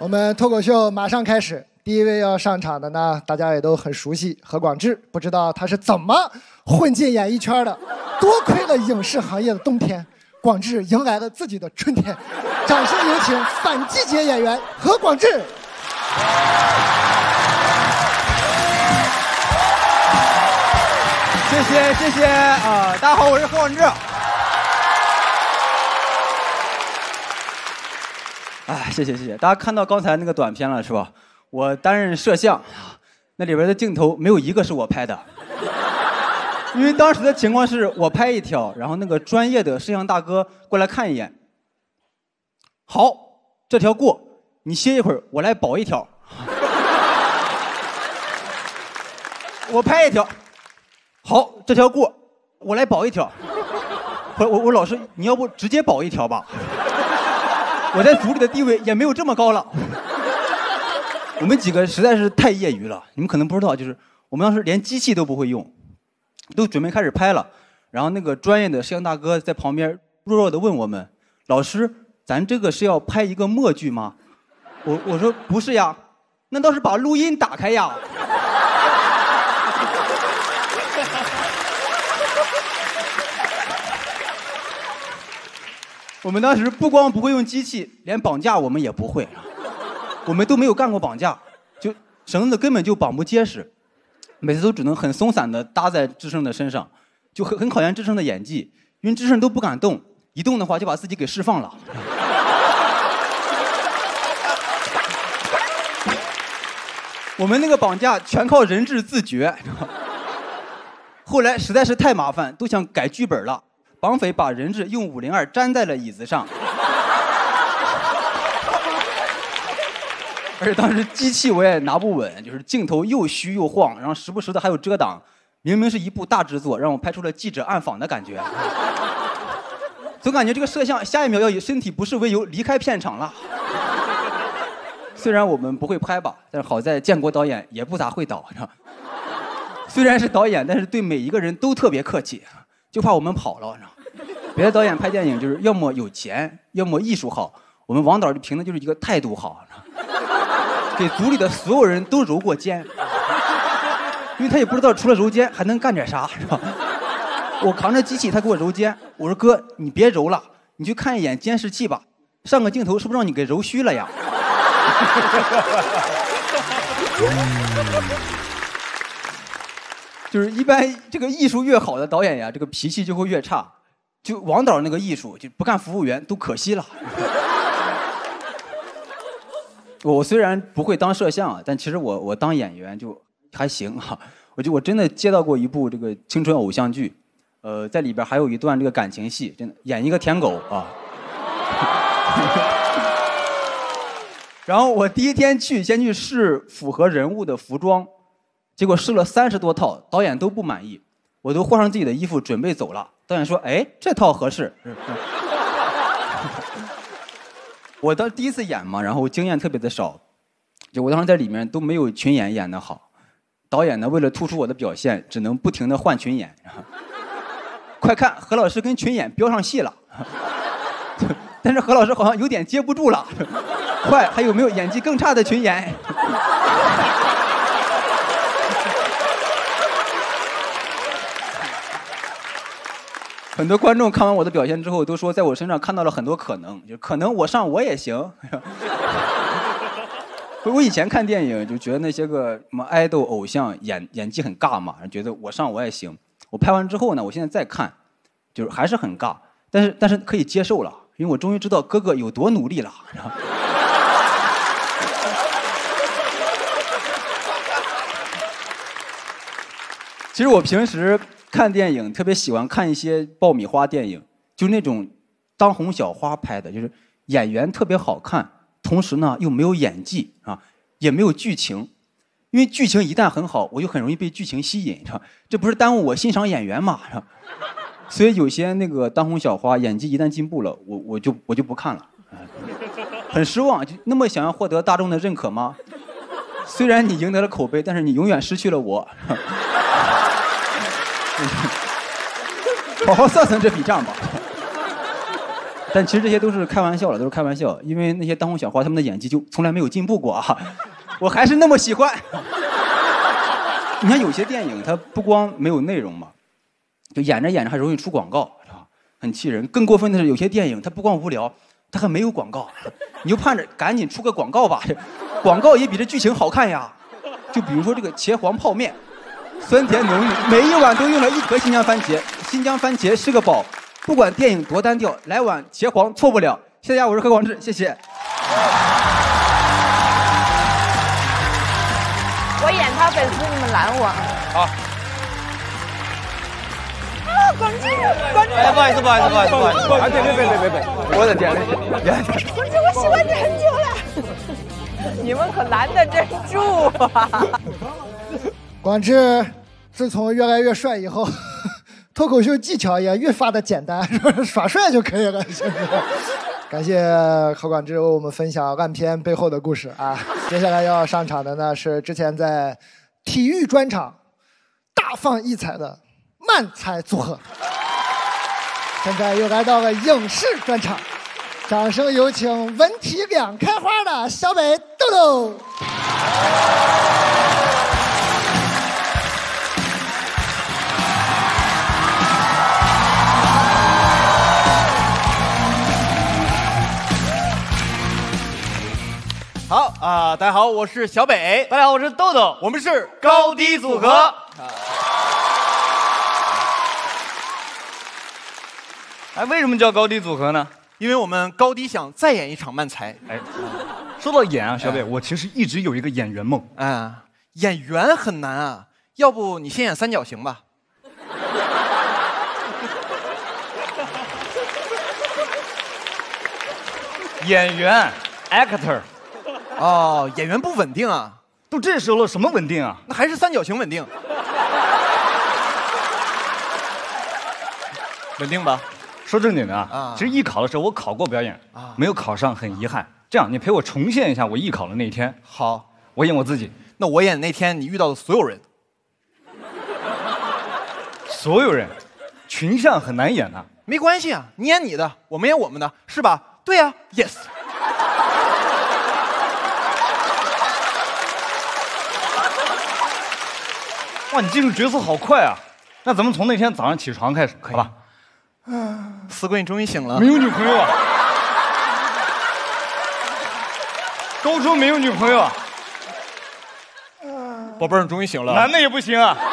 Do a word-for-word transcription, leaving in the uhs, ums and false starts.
我们脱口秀马上开始，第一位要上场的呢，大家也都很熟悉，何广智。不知道他是怎么混进演艺圈的，多亏了影视行业的冬天，广智迎来了自己的春天。掌声有请反季节演员何广智。 谢谢谢谢啊、呃！大家好，我是何广智。哎，谢谢谢谢！大家看到刚才那个短片了是吧？我担任摄像，那里边的镜头没有一个是我拍的，因为当时的情况是我拍一条，然后那个专业的摄像大哥过来看一眼，好，这条过，你歇一会儿，我来保一条。我拍一条，好，这条过，我来保一条。我我我老师，你要不直接保一条吧？我在组里的地位也没有这么高了。我们几个实在是太业余了，你们可能不知道，就是我们当时连机器都不会用，都准备开始拍了，然后那个专业的摄像大哥在旁边弱弱的问我们：“老师，咱这个是要拍一个默剧吗？”我我说不是呀，那倒是把录音打开呀。我们当时不光不会用机器，连绑架我们也不会，我们都没有干过绑架，就绳子根本就绑不结实，每次都只能很松散的搭在智胜的身上，就很很考验智胜的演技，因为智胜都不敢动，一动的话就把自己给释放了。我们那个绑架全靠人质自觉，后来实在是太麻烦，都想改剧本了。绑匪把人质用五零二粘在了椅子上，而且当时机器我也拿不稳，就是镜头又虚又晃，然后时不时的还有遮挡，明明是一部大制作，让我拍出了记者暗访的感觉，总感觉这个摄像下一秒要以身体不适为由离开片场了。虽然我们不会拍吧，但是好在建国导演也不咋会导，虽然是导演，但是对每一个人都特别客气，就怕我们跑了。别的导演拍电影就是要么有钱，要么艺术好，我们王导就凭的就是一个态度好，给组里的所有人都揉过肩，因为他也不知道除了揉肩还能干点啥，是吧？我扛着机器，他给我揉肩，我说哥，你别揉了，你去看一眼监视器吧，上个镜头是不是让你给揉虚了呀？就是一般这个艺术越好的导演呀，这个脾气就会越差。就王导那个艺术，就不干服务员都可惜了。我虽然不会当摄像，但其实我我当演员就还行哈。我就我真的接到过一部这个青春偶像剧，呃，在里边还有一段这个感情戏，真的演一个舔狗啊。然后我第一天去，先去试符合人物的服装，结果试了三十多套，导演都不满意，我都换上自己的衣服准备走了。导演说：“哎，这套合适。”我当第一次演嘛，然后经验特别的少，就我当时在里面都没有群演演得好。导演呢，为了突出我的表现，只能不停地换群演。快看，何老师跟群演飙上戏了，但是何老师好像有点接不住了。快，还有没有演技更差的群演？很多观众看完我的表现之后都说，在我身上看到了很多可能，就可能我上我也行。我以前看电影就觉得那些个什么爱豆偶像演演技很尬嘛，觉得我上我也行。我拍完之后呢，我现在再看，就是还是很尬，但是但是可以接受了，因为我终于知道哥哥有多努力了。其实我平时看电影特别喜欢看一些爆米花电影，就是那种当红小花拍的，就是演员特别好看，同时呢又没有演技啊，也没有剧情。因为剧情一旦很好，我就很容易被剧情吸引，这不是耽误我欣赏演员嘛？所以有些那个当红小花演技一旦进步了，我我就我就不看了，很失望。就那么想要获得大众的认可吗？虽然你赢得了口碑，但是你永远失去了我。好好算算这笔账吧。 但其实这些都是开玩笑了，都是开玩笑，因为那些当红小花他们的演技就从来没有进步过啊，我还是那么喜欢。你看有些电影它不光没有内容嘛，就演着演着还容易出广告，是吧？很气人。更过分的是有些电影它不光无聊，它还没有广告，你就盼着赶紧出个广告吧，广告也比这剧情好看呀。就比如说这个茄皇泡面，酸甜浓郁，每一碗都用了一颗新疆番茄，新疆番茄是个宝。不管电影多单调，来碗茄皇错不了。谢谢大家，我是何广智，谢谢。 我演他粉丝，你们拦我。 好。 啊，广智，广智。 哎，不好意思，不好意思，不好意思，不好意思。哎，别别别别别别！我的天！ 广智，我喜欢你很久了。你们可拦得真住啊！ 广智自从越来越帅以后，脱口秀技巧也越发的简单，耍帅就可以了。是不是？感谢何广智为我们分享烂片背后的故事啊！接下来要上场的呢是之前在体育专场大放异彩的漫才组合，现在又来到了影视专场，掌声有请文体两开花的小北豆豆。 好啊、呃，大家好，我是小北。 大家好，我是豆豆， 我们是高低组合。 哎，为什么叫高低组合呢？ 因为我们高低想再演一场漫才。 哎，说到演啊，小北，哎、我其实一直有一个演员梦。 嗯，演员很难啊，要不你先演三角形吧？ 演员 ，actor。 哦，演员不稳定啊！ 都这时候了，什么稳定啊？ 那还是三角形稳定。稳定吧？ 说正经的啊， 啊其实艺考的时候我考过表演，啊、没有考上，很遗憾。这样，你陪我重现一下我艺考的那一天。 好， 我演我自己。 那我演那天你遇到的所有人。 所有人，群像很难演啊。 没关系啊，你演你的，我们演我们的，是吧？对呀、啊、，yes。 哇，你进入角色好快啊！那咱们从那天早上起床开始，好吧？ 思贵，你终于醒了。 没有女朋友啊？高中没有女朋友啊？ 宝贝儿，你终于醒了。 男的也不行啊？